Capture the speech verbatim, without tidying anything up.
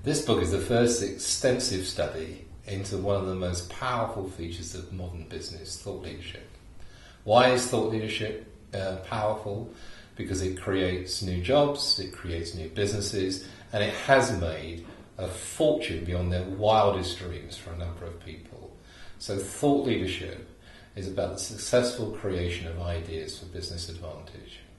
This book is the first extensive study into one of the most powerful features of modern business, thought leadership. Why is thought leadership uh, powerful? Because it creates new jobs, it creates new businesses, and it has made a fortune beyond their wildest dreams for a number of people. So thought leadership is about the successful creation of ideas for business advantage.